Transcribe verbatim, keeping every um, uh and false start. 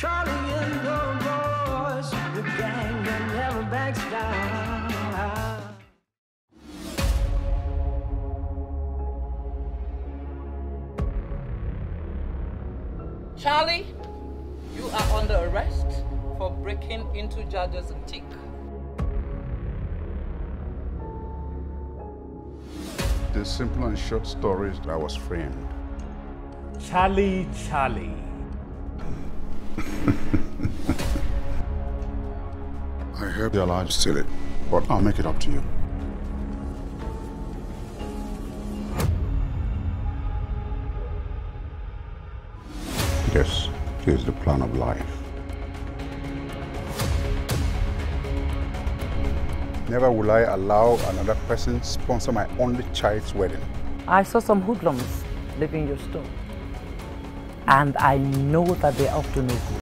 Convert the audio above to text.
Charlie and the boys, the gang that never backs down. Charlie, you are under arrest for breaking into Judge's antique. The simple and short story is that I was framed. Charlie, Charlie. I heard you're allowed to steal it, but I'll make it up to you. This is the plan of life. Never will I allow another person sponsor my only child's wedding. I saw some hoodlums leaving your store, and I know that they're up to no good.